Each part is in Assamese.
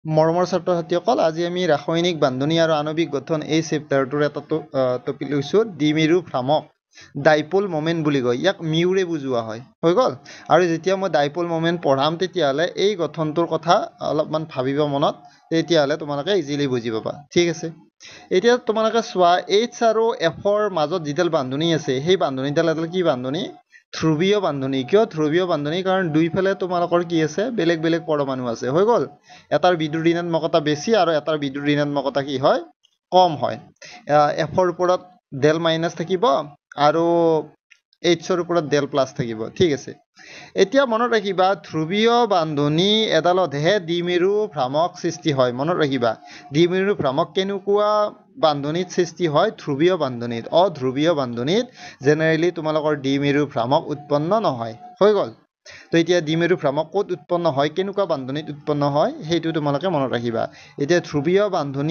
মৰমৰ ছাত্ৰ-ছাত্ৰীসকল আজি আমি ৰাসায়নিক বান্ধনী আৰু আণবিক গঠন এই চেপ্টাৰটোৰ এটা টপিক লৈছোঁ দ্বিমেৰু ভ্ৰামক ডাইপল মোমেন্ট বুলি কয় ইয়াক মিউৰে বুজোৱা হয় হৈ গ'ল আৰু যেতিয়া মই ডাইপল মোমেন্ট পঢ়াম তেতিয়াহ'লে এই গঠনটোৰ কথা অলপমান ভাবিবা মনত তেতিয়াহ'লে তোমালোকে ইজিলি বুজি পাবা ঠিক আছে এতিয়া তোমালোকে চোৱা H আৰু F ৰ মাজত যিডাল বান্ধনী আছে সেই বান্ধনীডাল এডাল কি বান্ধনী ধ্ৰুৱীয় বান্ধনী কিয় ধ্ৰুৱীয় বান্ধনী কাৰণ দুইফালে তোমালোকৰ কি আছে বেলেগ বেলেগ পৰমাণু আছে হৈ গ'ল এটাৰ বিদ্যুৎ ঋণাত্মকতা বেছি আৰু এটাৰ বিদ্যুৎ ঋণাত্মকতা কি হয় কম হয় F ৰ ওপৰত ডেল মাইনাস থাকিব আৰু H ৰ ওপৰত ডেল প্লাস থাকিব ঠিক আছে এতিয়া মনত ৰাখিবা ধ্ৰুৱীয় বান্ধনী এডালতহে দ্বিমেৰু ভ্ৰামক সৃষ্টি হয় মনত ৰাখিবা দ্বিমেৰু ভ্ৰামক কেনেকুৱা বান্ধনীত সৃষ্টি হয় ধ্ৰুৱীয় বান্ধনীত অধ্ৰুৱীয় বান্ধনীত জেনেৰেলি তোমালোকৰ দ্বিমেৰু ভ্ৰামক উৎপন্ন নহয় হৈ গ'ল তো এতিয়া দ্বিমেৰু ভ্ৰামক ক'ত উৎপন্ন হয় কেনেকুৱা বান্ধনীত উৎপন্ন হয় সেইটো তোমালোকে মনত ৰাখিবা এতিয়া ধ্ৰুৱীয়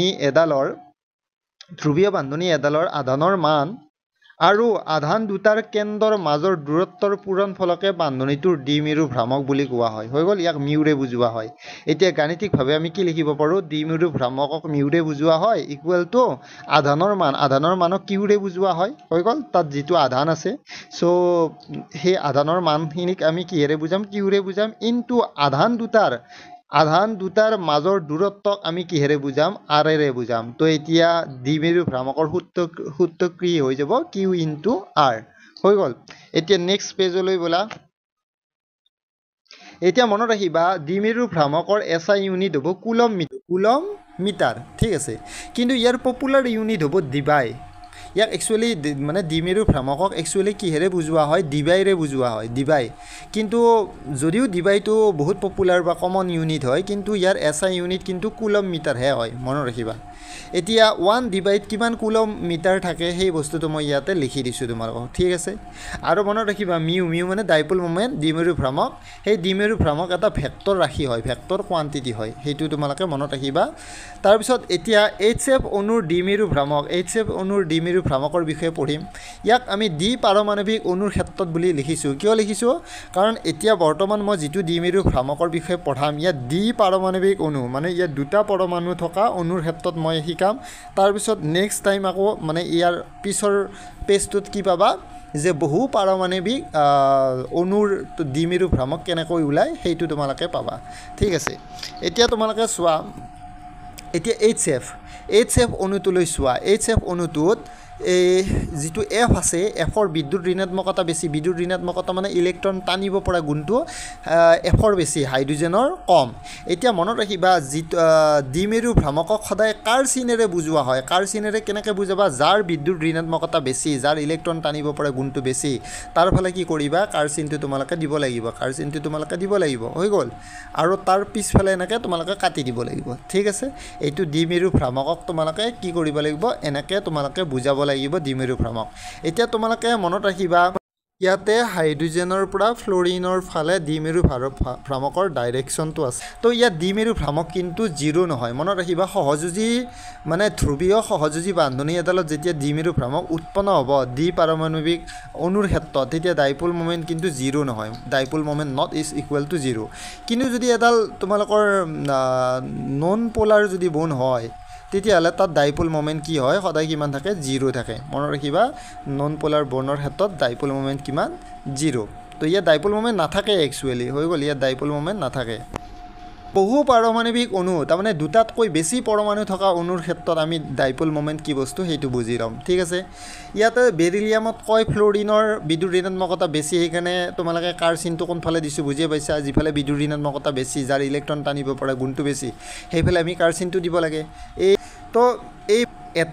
বান্ধনী এডালৰ আধানৰ মান আৰু আধান দুটাৰ কেন্দ্ৰৰ মাজৰ দূৰত্বৰ পূৰণফলকে বান্ধনীটোৰ দ্বিমেৰু ভ্ৰামক বুলি কোৱা হয় হৈ গ'ল ইয়াক মিউৰে বুজোৱা হয় এতিয়া গাণিতিকভাৱে আমি কি লিখিব পাৰোঁ দ্বিমেৰু ভ্ৰামকক মিউৰে বুজোৱা হয় ইকুৱেল টু আধানৰ মানক কিউৰে বুজোৱা হয় হৈ গ'ল তাত যিটো আধান আছে সো সেই আধানৰ মানখিনিক আমি কিহেৰে বুজাম কিউৰে বুজাম ইনটু আধান দুটাৰ মাজৰ দূৰত্বক আমি কিহেৰে বুজাম আৰেৰে বুজাম তো এতিয়া দ্বিমেৰু ভ্ৰামকৰ সূত্ৰ কি হৈ যাব কিউ ইনটু আৰ হৈ গ'ল এতিয়া নেক্সট পেজলৈ বলা এতিয়া মনত ৰাখিবা দ্বিমেৰু ভ্ৰামকৰ SI ইউনিট হ'ব কুলম মিটাৰ ঠিক আছে কিন্তু ইয়াৰ পপুলাৰ ইউনিট হ'ব debye ইয়াক একচুৱেলি মানে দ্বিমেৰু ভ্ৰামকক একচুৱেলি কিহেৰে বুজোৱা হয় debye বুজোৱা হয় debye কিন্তু যদিও debyeটো বহুত পপুলাৰ বা কমন ইউনিট হয় কিন্তু ইয়াৰ SI ইউনিট কিন্তু কুলম মিটাৰহে হয় মনত ৰাখিবা এতিয়া 1 debye কিমান কুলম মিটাৰ থাকে সেই বস্তুটো মই ইয়াতে লিখি দিছোঁ তোমালোকক ঠিক আছে আৰু মনত ৰাখিবা মিউ মানে ডাইপল মোমেন্ট দ্বিমেৰু ভ্ৰামক সেই দ্বিমেৰু ভ্ৰামক এটা ভেক্টৰ ৰাশি হয় ভেক্টৰ কোৱান্টিটি হয় সেইটো তোমালোকে মনত ৰাখিবা তাৰ পিছত এতিয়া HF অণুৰ দ্বিমেৰু ভ্ৰামকৰ বিষয়ে পঢ়িম ইয়াক আমি দ্বি পাৰমাণৱিক অণুৰ ক্ষেত্ৰত বুলি লিখিছোঁ কিয় লিখিছোঁ কাৰণ এতিয়া বৰ্তমান মই যিটো দ্বিমেৰু ভ্ৰামকৰ বিষয়ে পঢ়াম ইয়াত দ্বি পাৰমাণৱিক অণু মানে ইয়াত দুটা পৰমাণু থকা অণুৰ ক্ষেত্ৰত মই শিকাম তাৰ পিছত নেক্সট টাইম আকৌ মানে ইয়াৰ পিছৰ পেজটোত কি পাবা যে বহু পাৰমাণৱিক অণুৰ দ্বিমেৰু ভ্ৰামক কেনেকৈ ওলায় সেইটো তোমালোকে পাবা ঠিক আছে এতিয়া তোমালোকে চোৱা এতিয়া HF অণুটোলৈ চোৱা HF অণুটোত এই যিটো F আছে Fৰ বিদ্যুৎ ঋণাত্মকতা বেছি বিদ্যুৎ ঋণাত্মকতা মানে ইলেক্ট্ৰন টানিব পৰা গুণটো Fৰ বেছি হাইড্ৰজেনৰ কম এতিয়া মনত ৰাখিবা যিটো দ্বিমেৰু ভ্ৰামকক সদায় কাৰ চিনেৰে বুজোৱা হয় কাৰ চিনেৰে কেনেকৈ বুজাবা যাৰ বিদ্যুৎ ঋণাত্মকতা বেছি যাৰ ইলেক্ট্ৰন টানিব পৰা গুণটো বেছি তাৰ ফালে কি কৰিবা কাৰ চিনটো তোমালোকে দিব লাগিব হৈ গ'ল আৰু তাৰ পিছফালে এনেকৈ তোমালোকে কাটি দিব লাগিব ঠিক আছে এইটো দ্বিমেৰু ভ্ৰামকক তোমালোকে কি কৰিব লাগিব এনেকৈ তোমালোকে বুজাব লাগিব দ্বিমেৰু ভ্ৰামক এতিয়া তোমালোকে মনত ৰাখিবা ইয়াতে হাইড্ৰজেনৰ পৰা ফ্লোৰিনৰ ফালে দ্বিমেৰু ভ্ৰামকৰ ডাইৰেকশ্যনটো আছে তো ইয়াত দ্বিমেৰু ভ্ৰামক কিন্তু জিৰো নহয় মনত ৰাখিবা সহযোজী মানে ধ্ৰুৱীয় সহযোজী বান্ধনী এডালত যেতিয়া দ্বিমেৰু ভ্ৰামক উৎপন্ন হ'ব দ্বি পাৰমাণৱিক অণুৰ ক্ষেত্ৰত তেতিয়া ডাইপল মোমেন্ট কিন্তু জিৰো নহয় dipole moment not is equal to zero কিন্তু যদি এডাল তোমালোকৰ নন পোলাৰ যদি ব'ণ্ড হয় তেতিয়াহ'লে তাত ডাইপল মোমেন্ট কি হয় সদায় কিমান থাকে জিৰো থাকে মনত ৰাখিবা নন পোলাৰ ব'ণ্ডৰ ক্ষেত্ৰত ডাইপল মোমেন্ট কিমান জিৰো তো ইয়াত ডাইপল মোমেন্ট নাথাকে একচুৱেলি হৈ গ'ল ইয়াত ডাইপল মোমেন্ট নাথাকে বহু পাৰমাণৱিক অণু তাৰমানে দুটাতকৈ বেছি পৰমাণু থকা অণুৰ ক্ষেত্ৰত আমি ডাইপল মোমেন্ট কি বস্তু সেইটো বুজি ল'ম ঠিক আছে ইয়াতে বেৰিলিয়ামত কয় ফ্লোৰিনৰ বিদ্যুৎ ঋণাত্মকতা বেছি সেইকাৰণে তোমালোকে কাৰ চিনটো কোনফালে দিছোঁ বুজিয়ে পাইছা যিফালে বিদ্যুৎ ঋণাত্মকতা বেছি যাৰ ইলেক্ট্ৰন টানিব পৰা গুণটো বেছি সেইফালে আমি কাৰ চিনটো দিব লাগে তো এই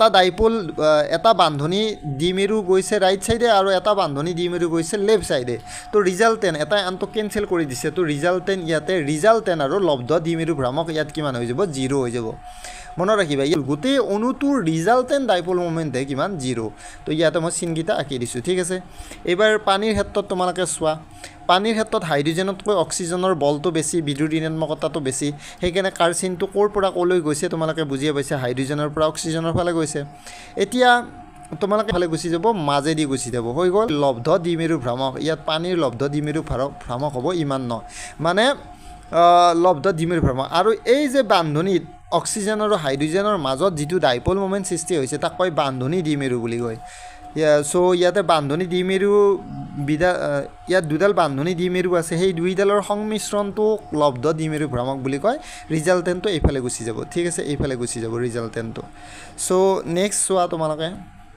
এটা বান্ধনী দ্বিমেৰু গৈছে ৰাইট সাইডে আৰু এটা বান্ধনী দ্বিমেৰু গৈছে লেফ্ট সাইডে তো ৰিজাল্টেণ্ট এটা আনটো কেনসেল কৰি দিছে তো ৰিজাল্টেণ্ট আৰু লব্ধ দ্বিমেৰু ভ্ৰামক ইয়াত কিমান হৈ যাব জিৰো হৈ যাব মনত ৰাখিবা ইয়াত গোটেই অণুটোৰ ৰিজাল্টেণ্ট ডাইপল মোমেন্টে কিমান জিৰো তো ইয়াতে মই চিনকেইটা আঁকি দিছোঁ ঠিক আছে এইবাৰ পানীৰ ক্ষেত্ৰত তোমালোকে চোৱা পানীৰ ক্ষেত্ৰত হাইড্ৰজেনতকৈ অক্সিজেনৰ বলটো বেছি বিদ্যুৎ ঋণাত্মকতাটো বেছি সেইকাৰণে কাৰ চিনটো ক'ৰ পৰা ক'লৈ গৈছে তোমালোকে বুজিয়ে পাইছা হাইড্ৰজেনৰ পৰা অক্সিজেনৰ ফালে গৈছে এতিয়া তোমালোকে ফালে গুচি যাব মাজেদি গুচি যাব হৈ গ'ল লব্ধ দ্বিমেৰু ভ্ৰামক ইয়াত পানীৰ লব্ধ দ্বিমেৰু ভ্ৰামক হ'ব ইমান ন মানে লব্ধ দ্বিমেৰু ভ্ৰামক আৰু এই যে বান্ধনীত অক্সিজেন আৰু হাইড্ৰজেনৰ মাজত যিটো ডাইপল মোমেণ্ট সৃষ্টি হৈছে তাক কয় বান্ধনী দ্বিমেৰু বুলি কয় সো ইয়াতে বান্ধনী দ্বিমেৰু ইয়াত দুডাল বান্ধনী দ্বিমেৰু আছে সেই দুইডালৰ সংমিশ্ৰণটোক লব্ধ দ্বিমেৰু ভ্ৰামক বুলি কয় ৰিজাল্টেণ্টটো এইফালে গুচি যাব ঠিক আছে এইফালে গুচি যাব ৰিজাল্টেণ্টটো সো নেক্সট চোৱা তোমালোকে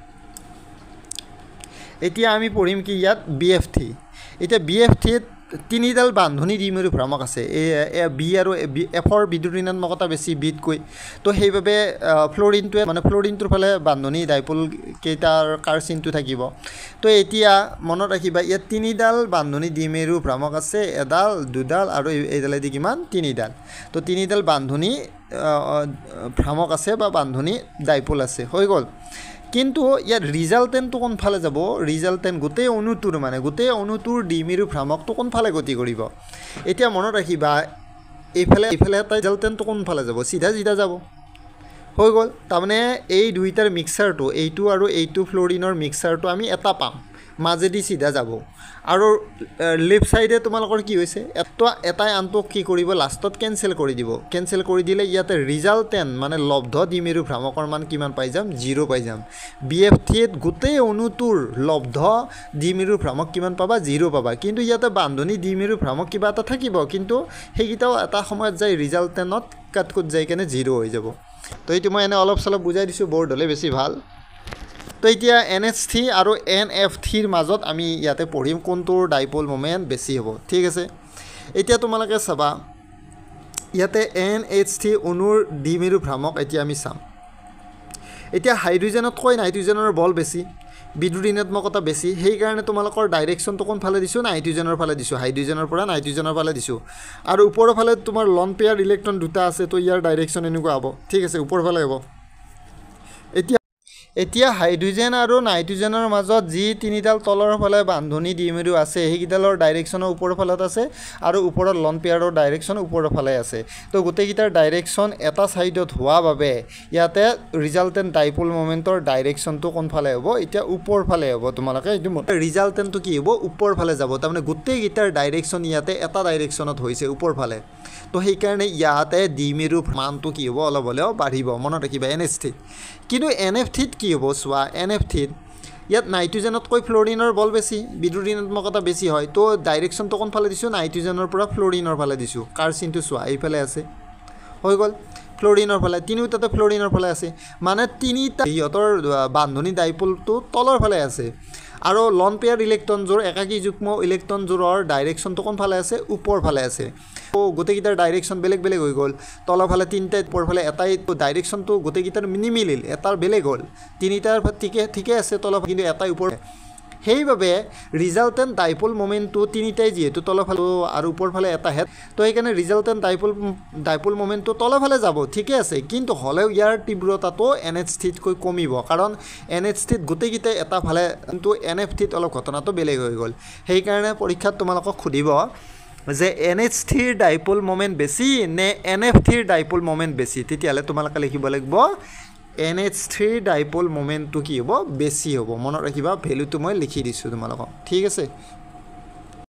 এতিয়া আমি পঢ়িম কি ইয়াত BF3 এতিয়া BF3 তিনিডাল বান্ধনী দ্বিমেৰু ভ্ৰামক আছে বি আৰু এফৰ বিদ্যুৎ ঋণাত্মকতা বেছি বিতকৈ তো সেইভাবে ফ্লোৰিনটোৱে মানে ফ্লোৰিনটোৰ ফালে বান্ধনী ডাইপল কেইটাৰ কাৰ চিনটো থাকিব তো এতিয়া মনত ৰাখিবা ইয়াত তিনিডাল বান্ধনী দ্বিমেৰু ভ্ৰামক আছে এডাল দুডাল আৰু এইডালেদি কিমান তিনিডাল তো তিনিডাল বান্ধনী ভ্ৰামক আছে বা বান্ধনী ডাইপল আছে হৈ গ'ল কিন্তু ইয়াৰ ৰিজাল্টেণ্টটো কোনফালে যাব ৰিজাল্টেণ্ট গোটেই অণুটোৰ মানে গোটেই অণুটোৰ দ্বিমেৰু ভ্ৰামকটো কোনফালে গতি কৰিব এতিয়া মনত ৰাখিবা এইফালে এটা ৰিজাল্টেণ্টটো কোনফালে যাব চিধা যাব হৈ গ'ল তাৰমানে এই দুইটাৰ মিক্সাৰটো এইটো আৰু এইটো ফ্লোৰিনৰ মিক্সাৰটো আমি এটা পাম মাজেদি চিধা যাব আৰু লেফট সাইডে তোমালোকৰ কি হৈছে এটাই আনটোক কি কৰিব লাষ্টত কেনসেল কৰি দিব কেনসেল কৰি দিলে ইয়াতে ৰিজাল্টেণ্ট মানে লব্ধ দ্বিমেৰু ভ্ৰামকৰ মান কিমান পাই যাম 0 পাই যাম BF3 গোটেই অণুটোৰ লব্ধ দ্বিমেৰু ভ্ৰামক কিমান পাবা 0 পাবা কিন্তু ইয়াতে বান্ধনী দ্বিমেৰু ভ্ৰামক কিবা এটা থাকিব কিন্তু সেইকেইটাও এটা সময়ত যায় ৰিজাল্টেণ্টত কাটকুট যায় কেনে 0 হৈ যাব তো এইটো মই এনে অলপ চলপ বুজাই দিছোঁ বৰ্ড হ'লে বেছি ভাল তো এতিয়া NH3 আৰু nf3 মাজত আমি ইয়াতে পঢ়িম কোনটোৰ ডাইপল মোমেণ্ট বেছি হ'ব ঠিক আছে এতিয়া তোমালোকে চাবা ইয়াতে NH3 অণুৰ দ্বিমেৰু ভ্ৰামক এতিয়া আমি চাম এতিয়া হাইড্ৰজেনতকৈ নাইট্ৰজেনৰ বল বেছি বিদ্যুৎ ঋণাত্মকতা বেছি সেইকাৰণে তোমালোকৰ ডাইৰেকশ্যনটো কোনফালে দিছোঁ নাইট্ৰজেনৰ ফালে দিছোঁ হাইড্ৰজেনৰ পৰা নাইট্ৰজেনৰ ফালে দিছোঁ আৰু ওপৰৰ ফালে তোমাৰ লন পেয়াৰ ইলেক্ট্ৰন দুটা আছে তো ইয়াৰ ডাইৰেকশ্যন এনেকুৱা হ'ব ঠিক আছে ওপৰৰ ফালে হ'ব এতিয়া হাইড্ৰজেন আৰু নাইট্ৰজেনৰ মাজত যি তিনিডাল তলৰ ফালে বান্ধনী দ্বিমেৰু আছে সেইকেইডালৰ ডাইৰেকশ্যন ওপৰৰ ফালত আছে আৰু ওপৰৰ লন পেয়াৰৰ ডাইৰেকশ্যন ওপৰৰ ফালে আছে তো গোটেইকেইটাৰ ডাইৰেকশ্যন এটা সাইডত হোৱা বাবে ইয়াতে ৰিজাল্টেণ্ট ডাইপল মোমেণ্টৰ ডাইৰেকশ্যনটো কোনফালে হ'ব এতিয়া ওপৰ ফালে হ'ব তোমালোকে এইটো ৰিজাল্টেণ্টটো কি হ'ব ওপৰ ফালে যাব তাৰমানে গোটেইকেইটাৰ ডাইৰেকশ্যন ইয়াতে এটা ডাইৰেকশ্যনত হৈছে ওপৰ ফালে তো সেইকাৰণে ইয়াতে দ্বিমেৰু মানটো কি হ'ব অলপ হ'লেও বাঢ়িব মনত ৰাখিবা NH3 কিন্তু NF3 কি হ'ব চোৱা NF3 ইয়াত নাইট্ৰজেনতকৈ ফ্লোৰিনৰ বল বেছি বিদ্যুৎ ঋণাত্মকতা বেছি হয় তো ডাইৰেকশ্যনটো কোনফালে দিছোঁ নাইট্ৰজেনৰ পৰা ফ্লোৰিনৰ ফালে দিছোঁ কাৰ চিনটো চোৱা এইফালে আছে হৈ গ'ল ফ্লোৰিনৰ ফালে তিনিওটাতে ফ্লোৰিনৰ ফালে আছে মানে তিনিটা ইহঁতৰ বান্ধনী ডাইপলটো তলৰ ফালে আছে আৰু লন পেয়াৰ ইলেক্ট্ৰনযোৰ একাকী যুগ্ম ইলেক্ট্ৰনযোৰৰ ডাইৰেকশ্যনটো কোনফালে আছে ওপৰ ফালে আছে তো গোটেইকেইটাৰ ডাইৰেকশ্যন বেলেগ বেলেগ হৈ গ'ল তলৰ ফালে তিনিটাই ওপৰ ফালে এটাই ডাইৰেকশ্যনটো গোটেইকেইটাৰ নিমিলিল এটাৰ বেলেগ হ'ল তিনিটাৰ ঠিকে আছে তলৰ কিন্তু এটাই ওপৰ সেইভাবে ৰিজাল্টেণ্ট ডাইপল মোমেণ্টটো তিনিটাই যিহেতু তলৰ ফালে আৰু ওপৰ ফালে এটা হেড তো সেইকাৰণে ৰিজাল্টেণ্ট ডাইপল মোমেণ্টটো তলৰ ফালে যাব ঠিকে আছে কিন্তু হ'লেও ইয়াৰ তীব্ৰতাটো NH3তকৈ কমিব কাৰণ NH3ত গোটেইকেইটাই এটা ফালে কিন্তু NF3ত অলপ ঘটনাটো বেলেগ হৈ গ'ল সেইকাৰণে পৰীক্ষাত তোমালোকক সুধিব যে NH3ৰ ডাইপল মোমেণ্ট বেছি নে NF3ৰ ডাইপল মোমেণ্ট বেছি তেতিয়াহ'লে তোমালোকে লিখিব লাগিব NH3 ডাইপল মোমেণ্টটো কি হ'ব বেছি হ'ব মনত ৰাখিবা ভ্যালুটো মই লিখি দিছোঁ তোমালোকক ঠিক আছে